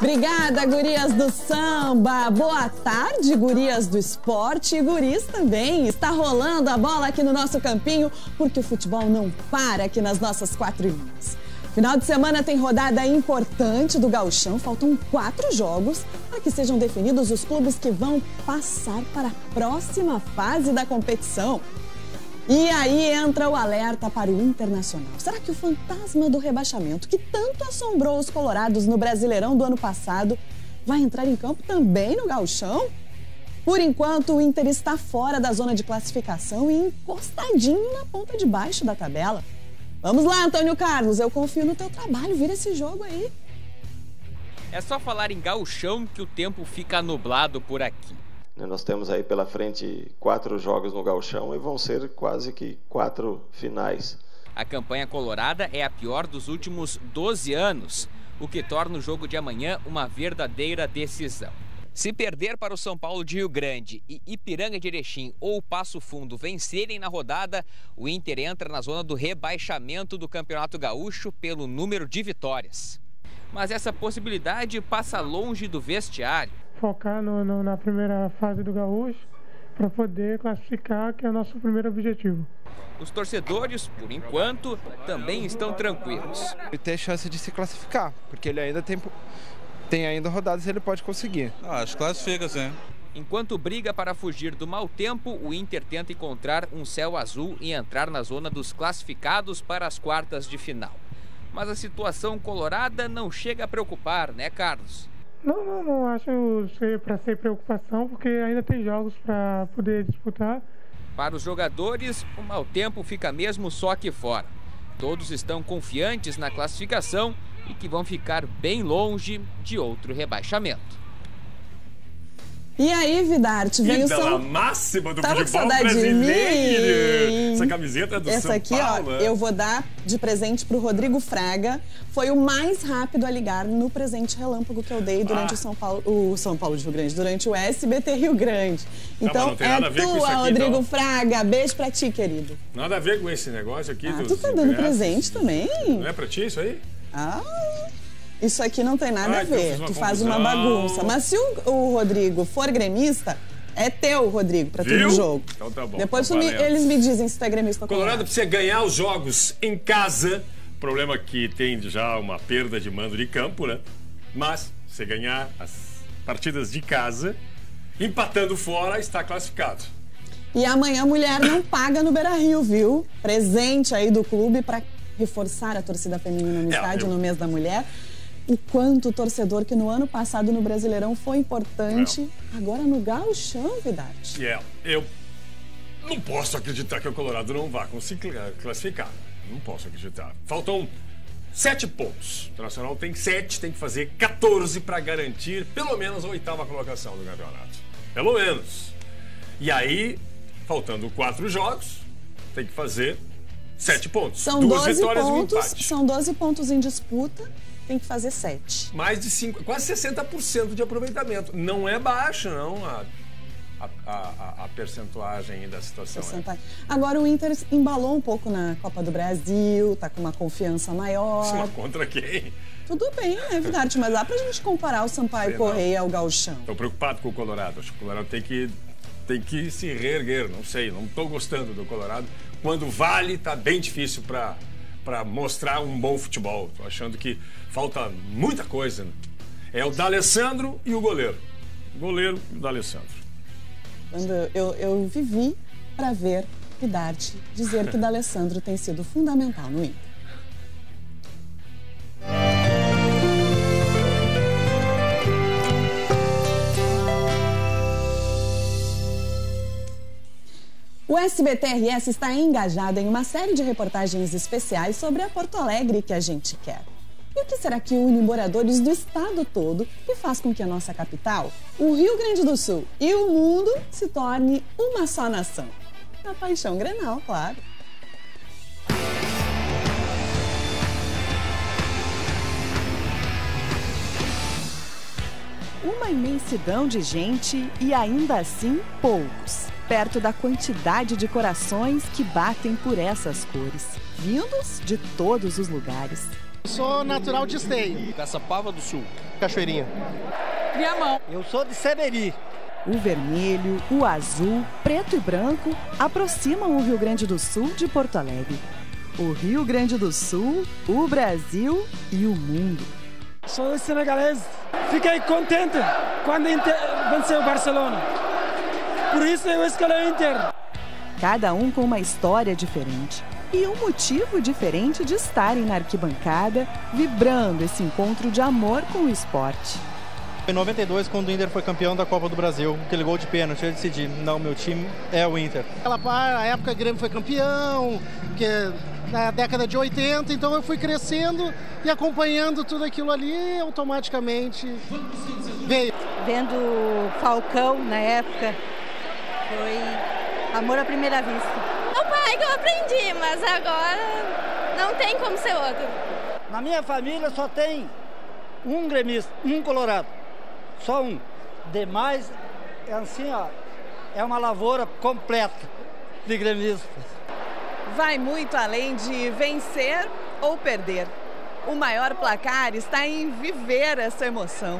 Obrigada, gurias do samba. Boa tarde, gurias do esporte e guris também. Está rolando a bola aqui no nosso campinho, porque o futebol não para aqui nas nossas 4 linhas. Final de semana tem rodada importante do Gauchão. Faltam 4 jogos para que sejam definidos os clubes que vão passar para a próxima fase da competição. E aí entra o alerta para o Internacional. Será que o fantasma do rebaixamento, que tanto assombrou os colorados no Brasileirão do ano passado, vai entrar em campo também no Gauchão? Por enquanto, o Inter está fora da zona de classificação e encostadinho na ponta de baixo da tabela. Vamos lá, Antônio Carlos, eu confio no teu trabalho, vira esse jogo aí. É só falar em Gauchão que o tempo fica nublado por aqui. Nós temos aí pela frente 4 jogos no Gauchão e vão ser quase que 4 finais. A campanha colorada é a pior dos últimos 12 anos, o que torna o jogo de amanhã uma verdadeira decisão. Se perder para o São Paulo de Rio Grande e Ipiranga de Erechim ou Passo Fundo vencerem na rodada, o Inter entra na zona do rebaixamento do Campeonato Gaúcho pelo número de vitórias. Mas essa possibilidade passa longe do vestiário. Focar na primeira fase do Gaúcho para poder classificar, que é o nosso primeiro objetivo. Os torcedores, por enquanto, também estão tranquilos. Ele tem chance de se classificar, porque ele ainda tem ainda rodadas e ele pode conseguir. Acho que classifica, sim. Enquanto briga para fugir do mau tempo, o Inter tenta encontrar um céu azul e entrar na zona dos classificados para as quartas de final. Mas a situação colorada não chega a preocupar, né, Carlos? Não acho para ser preocupação, porque ainda tem jogos para poder disputar. Para os jogadores, o mau tempo fica mesmo só aqui fora. Todos estão confiantes na classificação e que vão ficar bem longe de outro rebaixamento. E aí, Vidarte, vem o São... máxima do Tava futebol com saudade brasileiro. de mim. Essa camiseta é do Essa São aqui, Paulo. ó, eu vou dar de presente pro Rodrigo Fraga. Foi o mais rápido a ligar no presente relâmpago que eu dei durante o São Paulo de Rio Grande, durante o SBT Rio Grande. Então, é tua, Rodrigo então. Fraga. Beijo pra ti, querido. Nada a ver com esse negócio aqui. Tu tá dando presente também? Não é pra ti isso aí? Isso aqui não tem nada a ver, tu faz uma bagunça. Mas se o Rodrigo for gremista, é teu, Rodrigo, pra ter um jogo. Então tá bom. Depois eles me dizem se tu é gremista ou Colorado precisa ganhar os jogos em casa. O problema é que tem já uma perda de mando de campo, né? Mas, se ganhar as partidas de casa, empatando fora, está classificado. E amanhã a mulher não paga no Beira-Rio, viu? Presente aí do clube pra reforçar a torcida feminina no estádio no mês da mulher. O quanto o torcedor que no ano passado no Brasileirão foi importante, agora no Gauchão, Vidarte. Eu não posso acreditar que o Colorado não vá conseguir classificar. Não posso acreditar. Faltam 7 pontos. O Internacional tem 7, tem que fazer 14 para garantir pelo menos a 8ª colocação do campeonato. Pelo menos. E aí, faltando 4 jogos, tem que fazer 7 pontos. São 12 pontos, são 12 pontos em disputa. Tem que fazer 7. Mais de quase 60% de aproveitamento. Não é baixo, não, a percentuagem da situação. Agora o Inter embalou um pouco na Copa do Brasil, tá com uma confiança maior. Mas contra quem? Tudo bem, né, Vidarte? Mas dá pra gente comparar o Sampaio Correia ao Gauchão. Tô preocupado com o Colorado. Acho que o Colorado tem que se reerguer. Não sei, não tô gostando do Colorado. Quando vale, tá bem difícil para mostrar um bom futebol. Tô achando que falta muita coisa. Né? É o D'Alessandro e o goleiro. O goleiro e o D'Alessandro. Quando eu vivi para ver Vidarte dizer que D'Alessandro tem sido fundamental no Inter. O SBT-RS está engajado em uma série de reportagens especiais sobre a Porto Alegre que a gente quer. E o que será que une moradores do estado todo e faz com que a nossa capital, o Rio Grande do Sul e o mundo se torne uma só nação? A paixão Grenal, claro. Uma imensidão de gente e ainda assim poucos, perto da quantidade de corações que batem por essas cores, vindos de todos os lugares. Sou natural de Esteio. Caçapava do Sul. Cachoeirinha. Viamão. Eu sou de Seberi. O vermelho, o azul, preto e branco aproximam o Rio Grande do Sul de Porto Alegre. O Rio Grande do Sul, o Brasil e o mundo. Sou senegalês. Fiquei contente quando venceu o Barcelona. Por isso eu escolhi o Inter. Cada um com uma história diferente e um motivo diferente de estarem na arquibancada, vibrando esse encontro de amor com o esporte. Em 92, quando o Inter foi campeão da Copa do Brasil, aquele gol de pênalti, eu decidi, não, meu time é o Inter. A época que o Grêmio foi campeão, que na década de 80, então eu fui crescendo e acompanhando tudo aquilo ali, automaticamente veio. Vendo Falcão na época, foi amor à primeira vista. O pai que eu aprendi, mas agora não tem como ser outro. Na minha família só tem um gremista, um colorado. Só um. Demais, é assim, ó, é uma lavoura completa de gremistas. Vai muito além de vencer ou perder. O maior placar está em viver essa emoção.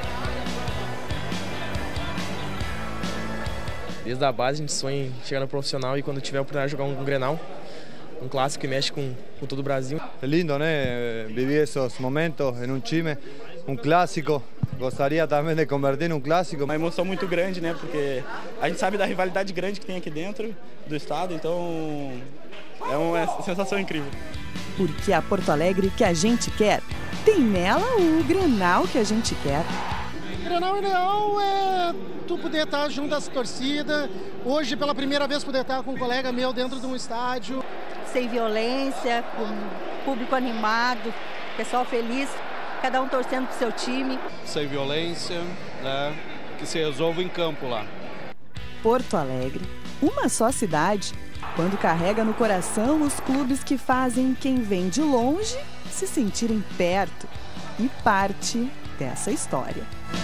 Desde a base a gente sonha em chegar no profissional e quando tiver a oportunidade de jogar um Grenal, um clássico que mexe com todo o Brasil. É lindo, né? Viver esses momentos em um time, um clássico. Gostaria também de converter num clássico. Uma emoção muito grande, né? Porque a gente sabe da rivalidade grande que tem aqui dentro do estado, então é uma sensação incrível. Porque a Porto Alegre que a gente quer, tem nela o Grenal que a gente quer. O Grenal ideal é tu poder estar junto às torcidas. Hoje, pela primeira vez, poder estar com um colega meu dentro de um estádio. Sem violência, com público animado, pessoal feliz, cada um torcendo pro seu time. Sem violência, né? Que se resolve em campo lá. Porto Alegre, uma só cidade, quando carrega no coração os clubes que fazem quem vem de longe se sentirem perto e parte dessa história.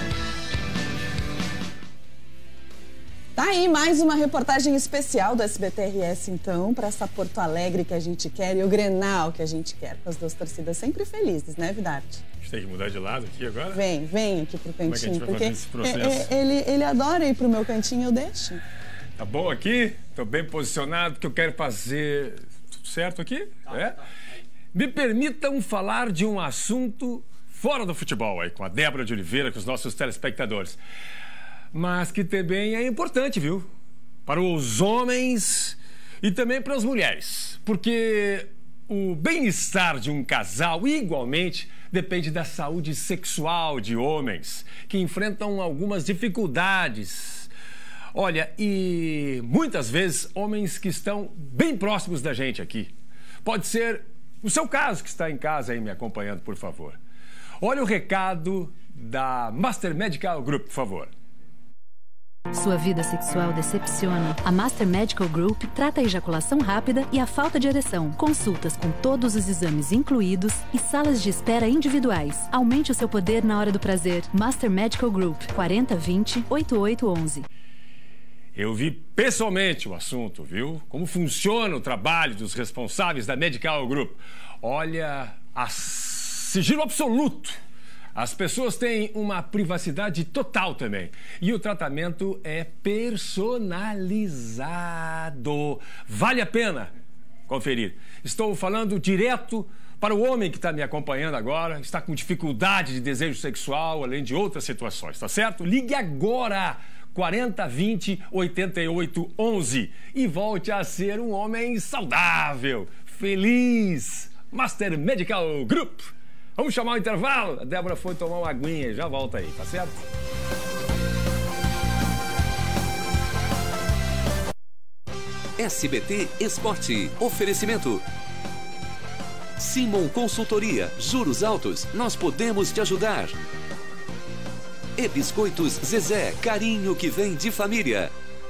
Tá aí mais uma reportagem especial do SBT-RS, então, para essa Porto Alegre que a gente quer e o Grenal que a gente quer, com as duas torcidas sempre felizes, né, Vidarte? A gente tem que mudar de lado aqui agora? Vem aqui pro cantinho. Como é que a gente vai fazer esse processo? Ele adora ir pro meu cantinho, eu deixo. Tá bom aqui? Tô bem posicionado, porque eu quero fazer tudo certo aqui? É? Me permitam falar de um assunto fora do futebol aí, com a Débora de Oliveira, com os nossos telespectadores. Mas que também é importante, viu? Para os homens e também para as mulheres. Porque o bem-estar de um casal, igualmente, depende da saúde sexual de homens, que enfrentam algumas dificuldades. Olha, e muitas vezes homens que estão bem próximos da gente aqui. Pode ser o seu caso que está em casa aí me acompanhando, por favor. Olha o recado da Master Medical Group, por favor. Sua vida sexual decepciona? A Master Medical Group trata a ejaculação rápida e a falta de ereção. Consultas com todos os exames incluídos e salas de espera individuais. Aumente o seu poder na hora do prazer. Master Medical Group, 4020-8811. Eu vi pessoalmente o assunto, viu? Como funciona o trabalho dos responsáveis da Medical Group. Olha, sigilo absoluto. As pessoas têm uma privacidade total também. E o tratamento é personalizado. Vale a pena conferir. Estou falando direto para o homem que está me acompanhando agora, está com dificuldade de desejo sexual, além de outras situações, tá certo? Ligue agora, 4020-8811 e volte a ser um homem saudável, feliz. Master Medical Group. Vamos chamar o intervalo? A Débora foi tomar uma aguinha, já volta aí, tá certo? SBT Esporte. Oferecimento. Simon Consultoria. Juros altos. Nós podemos te ajudar. E Biscoitos Zezé. Carinho que vem de família.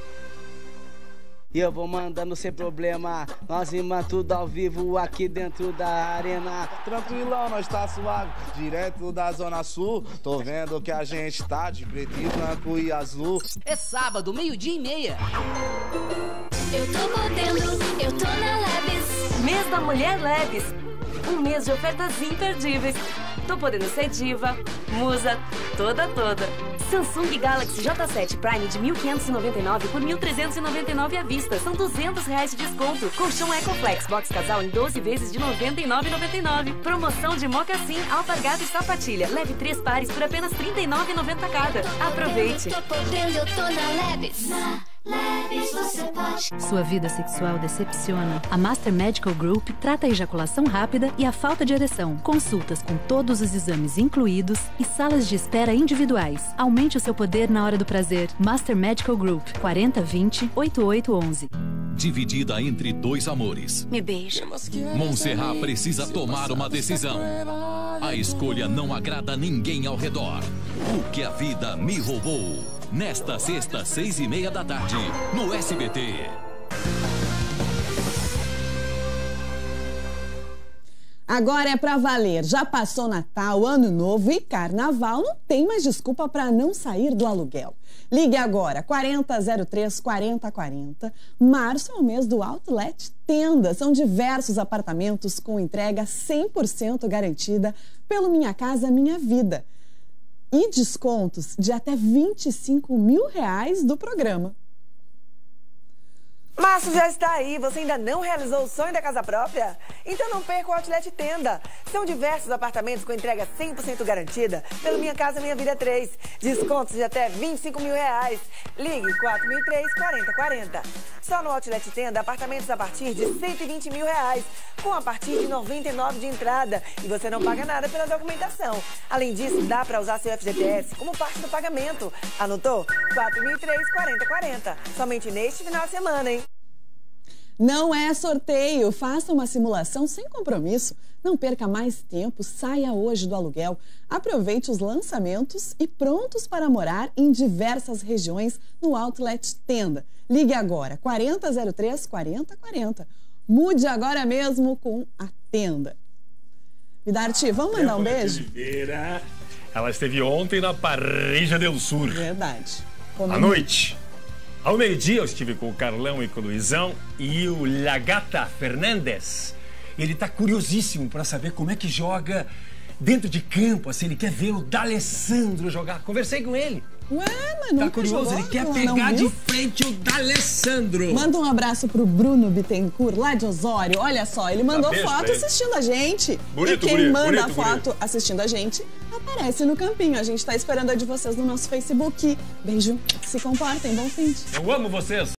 E eu vou mandando sem problema, nós rima tudo ao vivo aqui dentro da arena. Tranquilão, nós tá suave, direto da Zona Sul. Tô vendo que a gente tá de preto e branco e azul. É sábado, 12:30. Eu tô podendo, eu tô na Leves. Mês da Mulher Leves. Um mês de ofertas imperdíveis. Tô podendo ser diva, musa, toda. Samsung Galaxy J7 Prime de 1.599 por 1.399 à vista. São R$200 de desconto. Colchão Ecoflex Box Casal em 12 vezes de R$ 99,99. Promoção de mocassim, alpargata e sapatilha. Leve 3 pares por apenas R$ 39,90 cada. Aproveite! Tô podendo, eu tô na Leves. Leves você pode. Sua vida sexual decepciona? A Master Medical Group trata a ejaculação rápida e a falta de ereção. Consultas com todos os exames incluídos e salas de espera individuais. Aumente o seu poder na hora do prazer. Master Medical Group 4020-8811. Dividida entre 2 amores. Me beija. Montserrat precisa tomar uma decisão. A escolha não agrada a ninguém ao redor. O que a vida me roubou. Nesta sexta, 6h30 da tarde, no SBT. Agora é pra valer. Já passou Natal, Ano Novo e Carnaval. Não tem mais desculpa para não sair do aluguel. Ligue agora, 4003-4040. Março é o mês do Outlet Tenda. São diversos apartamentos com entrega 100% garantida pelo Minha Casa Minha Vida. E descontos de até R$25 mil do programa. Março já está aí, você ainda não realizou o sonho da casa própria? Então não perca o Outlet Tenda. São diversos apartamentos com entrega 100% garantida pelo Minha Casa Minha Vida 3. Descontos de até R$25 mil. Ligue 4003-4040. Só no Outlet Tenda, apartamentos a partir de R$120 mil, com a partir de R$99 de entrada. E você não paga nada pela documentação. Além disso, dá para usar seu FGTS como parte do pagamento. Anotou? 4003-4040. Somente neste final de semana, hein? Não é sorteio, faça uma simulação sem compromisso. Não perca mais tempo, saia hoje do aluguel. Aproveite os lançamentos e prontos para morar em diversas regiões no Outlet Tenda. Ligue agora, 4003-4040. Mude agora mesmo com a Tenda. Vidarte, vamos mandar um beijo? Ela esteve ontem na Parrilla del Sur. Verdade. À noite. Ao meio-dia eu estive com o Carlão e com o Luizão e o Lagata Fernandes. Ele tá curiosíssimo para saber como é que joga dentro de campo, assim, ele quer ver o D'Alessandro jogar. Conversei com ele. Ué, mas não tá curioso, ele quer pegar de frente o D'Alessandro. Manda um abraço pro Bruno Bittencourt, lá de Osório. Olha só, ele mandou foto assistindo a gente. Bonito, e quem manda bonito, foto assistindo a gente aparece no campinho. A gente tá esperando a de vocês no nosso Facebook. Beijo, se comportem, bom fim. Eu amo vocês.